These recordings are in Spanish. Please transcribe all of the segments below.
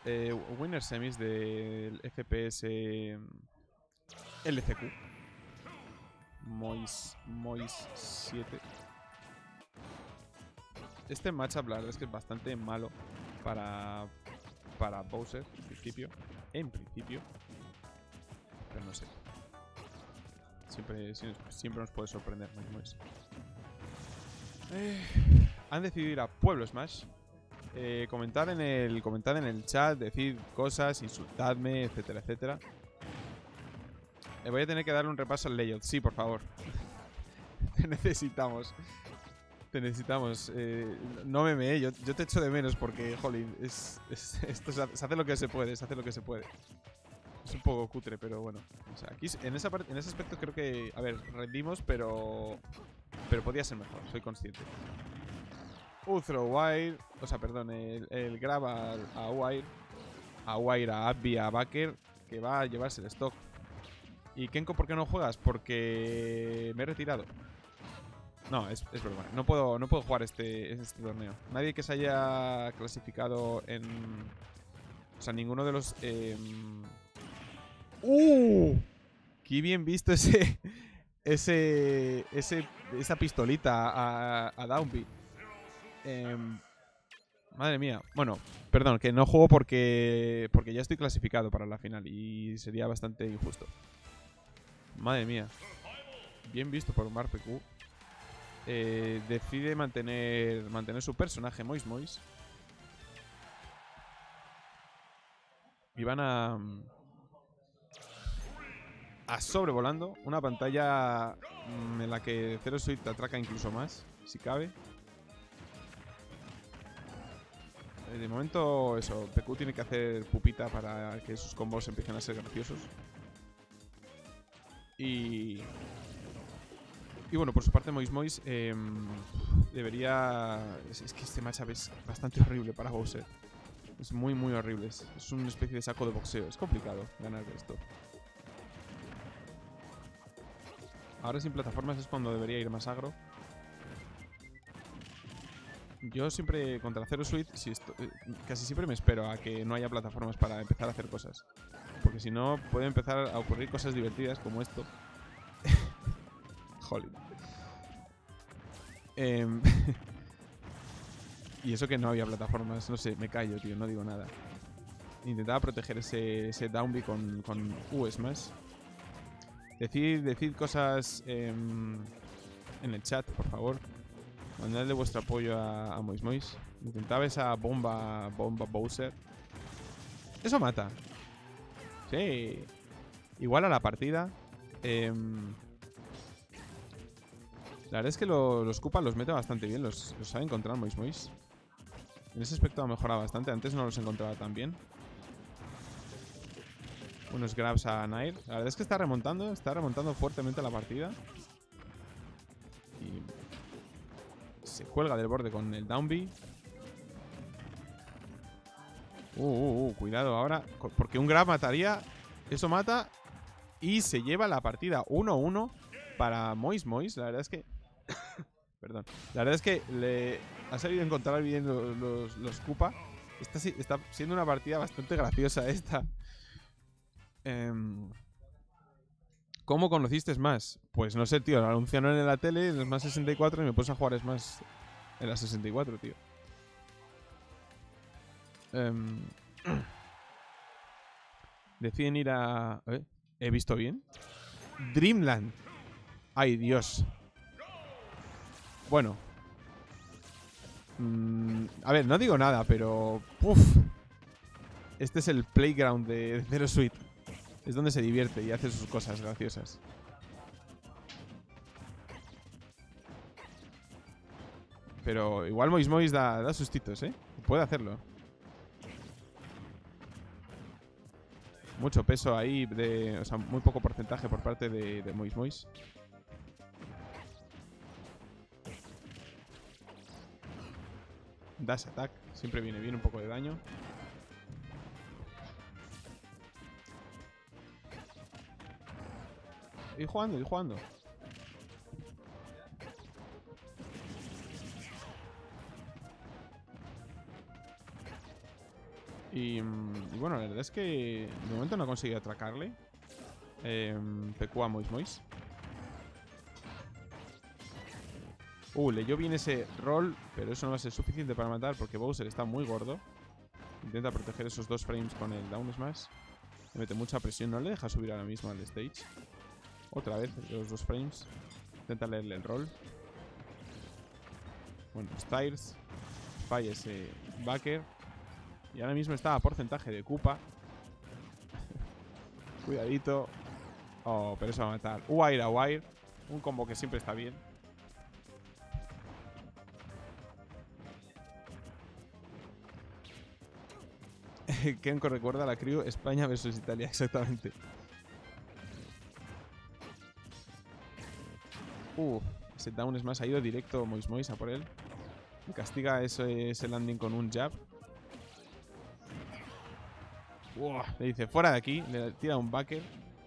Winner Semis del FPS LCQ. Mois 7. Este matchup la verdad es que es bastante malo para Bowser en principio, pero no sé. Siempre nos puede sorprender, Mois. Han decidido ir a Pueblo Smash. Comentad en el chat, decid cosas, insultadme, etcétera, etcétera. Voy a tener que darle un repaso al layout. Sí, por favor. Te necesitamos. No meme, yo te echo de menos porque, jolín, esto se hace lo que se puede, Es un poco cutre, pero bueno. O sea, aquí en ese aspecto creo que, a ver, rendimos, pero podía ser mejor, soy consciente. Throw wire, o sea, perdón, el grab a wire, a Abby, a Backer, que va a llevarse el stock. ¿Y Kenko por qué no juegas? Porque me he retirado. No, es broma. No puedo jugar este torneo. Nadie que se haya clasificado en... O sea, ninguno de los... ¡Qué bien visto esa pistolita a Downbeat! Madre mía. Bueno, perdón, que no juego porque ya estoy clasificado para la final y sería bastante injusto. Madre mía. Bien visto por MarPQ. Decide mantener su personaje Mois. Y van a sobrevolando una pantalla en la que Zero Suit te atraca incluso más, si cabe. De momento, eso, PQ tiene que hacer pupita para que sus combos empiecen a ser graciosos. Y bueno, por su parte, Mois debería... Es que este matchup es bastante horrible para Bowser. Es muy, muy horrible. Es una especie de saco de boxeo. Es complicado ganar esto. Ahora sin plataformas es cuando debería ir más agro. Yo siempre, contra Zero Suit, casi siempre me espero a que no haya plataformas para empezar a hacer cosas. Porque si no, pueden empezar a ocurrir cosas divertidas como esto. Joder. Y eso que no había plataformas. No sé, me callo, tío, no digo nada. Intentaba proteger ese Downbeat con Smash. Decid cosas en el chat, por favor. Mandadle vuestro apoyo a Mois. Intentaba esa bomba Bowser. Eso mata. Sí. Igual a la partida. La verdad es que los Koopa los mete bastante bien. Los sabe encontrar Mois. En ese aspecto ha mejorado bastante. Antes no los encontraba tan bien. Unos grabs a Nair. La verdad es que está remontando fuertemente la partida. Y se cuelga del borde con el Downbeat. Cuidado ahora. Porque un grab mataría. Eso mata. Y se lleva la partida 1-1 para Mois. La verdad es que... Perdón. La verdad es que le ha salido a encontrar bien los Koopa. Está siendo una partida bastante graciosa esta. ¿Cómo conociste Smash? Pues no sé, tío. Lo anunciaron en la tele, en Smash 64, y me puse a jugar Smash en la 64, tío. Deciden ir a... ¿He visto bien? Dreamland. Ay, Dios. Bueno. A ver, no digo nada, pero... Este es el playground de Zero Suit. Es donde se divierte y hace sus cosas graciosas. Pero igual Mois da sustitos, ¿eh? Puede hacerlo. Mucho peso ahí, o sea, muy poco porcentaje por parte de Mois. Dash attack, siempre viene bien un poco de daño. Ir jugando. Y bueno, la verdad es que de momento no he conseguido atracarle. PQ a Mois. Leyó bien ese roll, pero eso no va a ser suficiente para matar porque Bowser está muy gordo. Intenta proteger esos 2 frames con el down smash. Le mete mucha presión, no le deja subir ahora mismo al stage. Otra vez los 2 frames. Intenta leerle el roll. Bueno, Styles. Falla ese backer. Y ahora mismo está a porcentaje de Koopa. Cuidadito. Oh, pero eso va a matar. Wire a Wire. Un combo que siempre está bien. Kenko recuerda a la crew España versus Italia, exactamente. Ese down es más, ha ido directo Mois a por él. Y castiga ese landing con un jab. Le dice fuera de aquí, le tira un backer.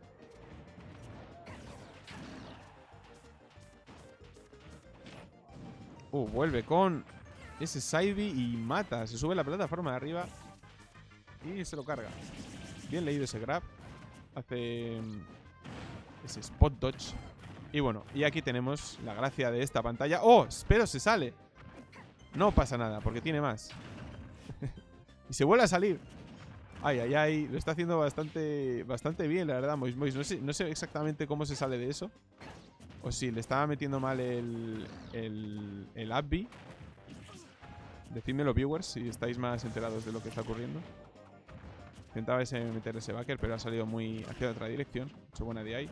Vuelve con ese side B y mata. Se sube la plataforma de arriba y se lo carga. Bien leído ese grab. Hace ese spot dodge. Y bueno, y aquí tenemos la gracia de esta pantalla. ¡Oh! Pero se sale. No pasa nada, porque tiene más. Y se vuelve a salir. Ay, ay, ay. Lo está haciendo bastante bien, la verdad, Mois. No sé exactamente cómo se sale de eso. O si le estaba metiendo mal el up B. Decídmelo, viewers, si estáis más enterados de lo que está ocurriendo. Intentaba meter ese backer, pero ha salido muy hacia otra dirección. Mucho buena de ahí.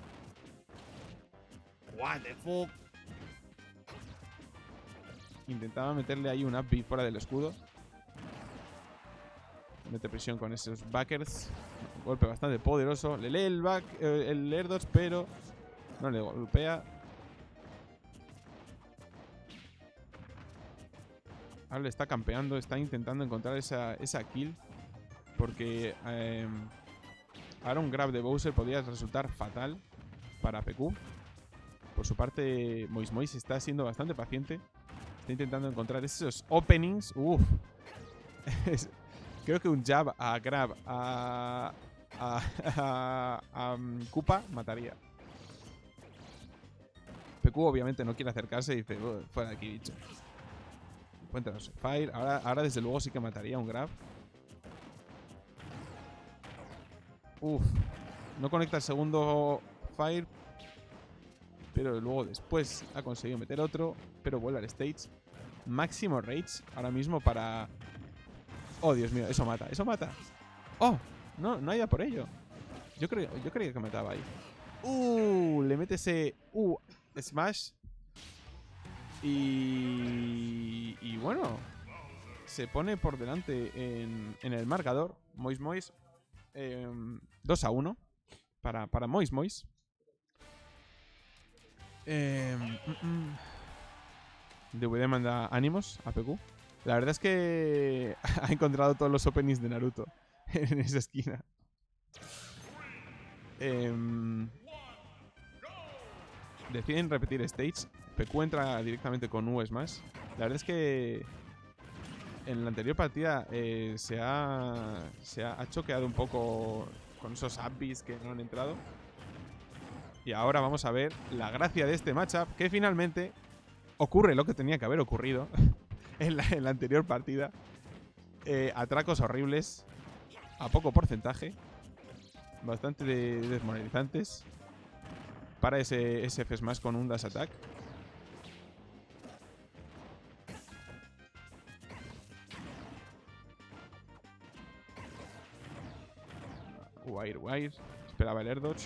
What the fuck. Intentaba meterle ahí un up B fuera del escudo. Mete presión con esos backers. Un golpe bastante poderoso. Le lee el air dodge, pero no le golpea. Ahora le está campeando. Está intentando encontrar esa kill. Porque ahora un grab de Bowser podría resultar fatal para PQ. Por su parte, Mois está siendo bastante paciente. Está intentando encontrar esos openings. Creo que un jab a grab a Koopa mataría. PQ obviamente no quiere acercarse y dice, fuera de aquí, bicho. Cuéntanos, Fire. Ahora desde luego sí que mataría un grab. No conecta el segundo Fire. Pero luego después ha conseguido meter otro. Pero vuelve al stage. Máximo rage ahora mismo para... Oh, Dios mío, eso mata, eso mata. Oh, no ha ido por ello. Yo creía que mataba ahí. Le mete ese smash. Y bueno, se pone por delante en el marcador. Mois 2-1 para Mois. DVD manda ánimos a PQ. La verdad es que ha encontrado todos los openings de Naruto en esa esquina. Deciden repetir stage. PQ entra directamente con U Smash. La verdad es que en la anterior partida se ha choqueado un poco con esos upbeats que no han entrado. Y ahora vamos a ver la gracia de este matchup, que finalmente ocurre lo que tenía que haber ocurrido en la anterior partida. Atracos horribles a poco porcentaje, bastante desmoralizantes para ese F Smash con un dash attack. Wire. Esperaba el air dodge.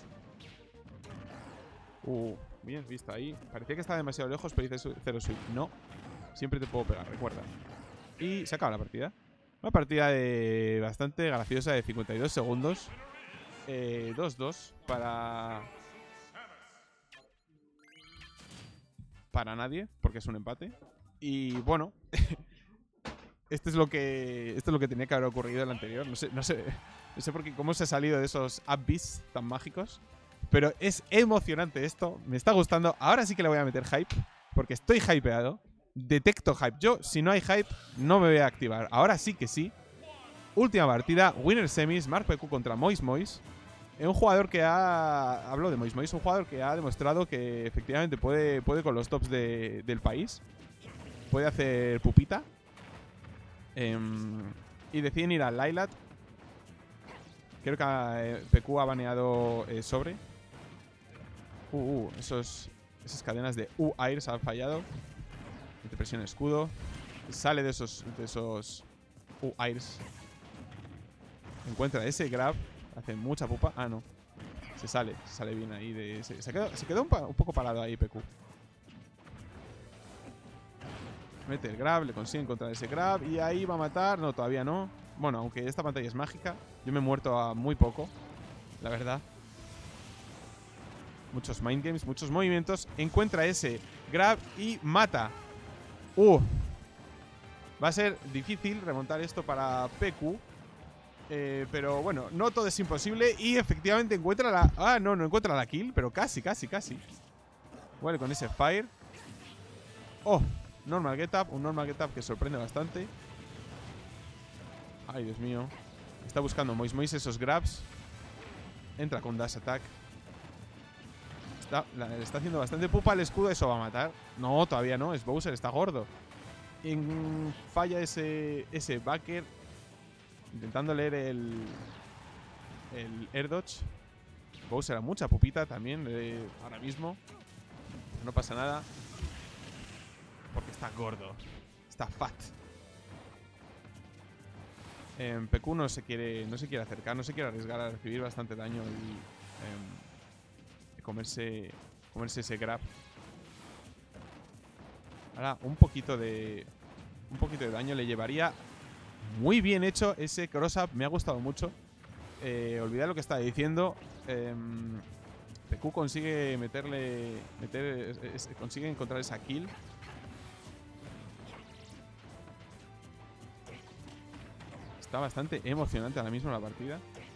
Bien visto ahí. Parecía que estaba demasiado lejos, pero dice Zero Sweep. No, siempre te puedo pegar, recuerda. Y se acaba la partida. Una partida bastante graciosa de 52 segundos. 2-2 para nadie, porque es un empate. Y bueno, esto es lo que tenía que haber ocurrido en el anterior. No sé por qué, cómo se ha salido de esos upbeats tan mágicos. Pero es emocionante esto. Me está gustando. Ahora sí que le voy a meter hype, porque estoy hypeado. Detecto hype. Yo, si no hay hype, no me voy a activar. Ahora sí que sí. Última partida, Winner Semis, Mark PQ contra Mois Mois. Un jugador que ha... Hablo de Mois Mois, un jugador que ha demostrado que efectivamente puede con los tops del país. Puede hacer pupita. Y deciden ir al Lylat. Creo que PQ ha baneado sobre. Esas cadenas de U-Airs han fallado. Mete presión escudo. Sale de esos U-Airs. Encuentra ese grab. Hace mucha pupa. Ah, no. Se sale bien ahí de ese. Se quedó un poco parado ahí PQ. Mete el grab, le consigue encontrar ese grab. Y ahí va a matar. No, todavía no. Bueno, aunque esta pantalla es mágica. Yo me he muerto a muy poco, la verdad. Muchos mind games, muchos movimientos. Encuentra ese grab y mata. Va a ser difícil remontar esto para PQ. Pero bueno, no todo es imposible. Y efectivamente encuentra la... Ah, no encuentra la kill, pero casi. Bueno, con ese fire. Normal get up. Un normal get up que sorprende bastante. Ay, Dios mío. Está buscando Mois Mois esos grabs. Entra con dash attack. Le está haciendo bastante pupa al escudo. Eso va a matar. No, todavía no. Es Bowser, está gordo. Falla ese backer. Intentando leer el air dodge. Bowser a mucha pupita también ahora mismo. No pasa nada. Porque está gordo. Está fat. PQ no se quiere acercar. No se quiere arriesgar a recibir bastante daño y comerse ese grab. Ahora un poquito de daño le llevaría. Muy bien hecho ese cross-up. Me ha gustado mucho. Olvidad lo que estaba diciendo. PQ consigue consigue encontrar esa kill. Está bastante emocionante ahora mismo la partida.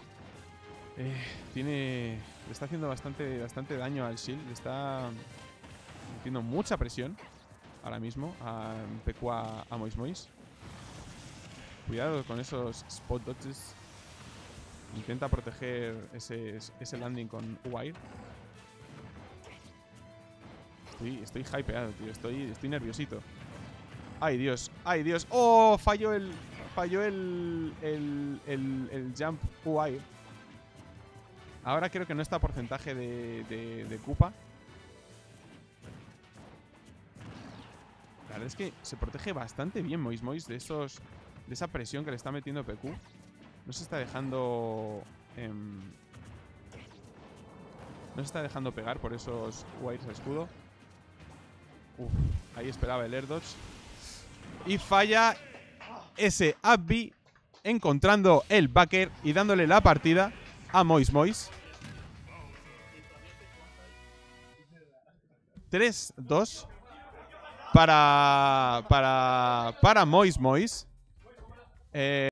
Le está haciendo bastante daño al shield. Le está metiendo mucha presión ahora mismo a PQ a Mois Mois. Cuidado con esos spot dodges. Intenta proteger ese landing con wire. Estoy hypeado, tío. Estoy nerviosito. Ay, Dios. ¡Oh! Falló el jump wire. Ahora creo que no está porcentaje de Koopa. La verdad es que se protege bastante bien Mois Mois de esa presión que le está metiendo PQ. No se está dejando pegar por esos wires de escudo. Ahí esperaba el air dodge. Y falla ese up B, encontrando el backer y dándole la partida a Mois Mois. 3-2 para Mois Mois.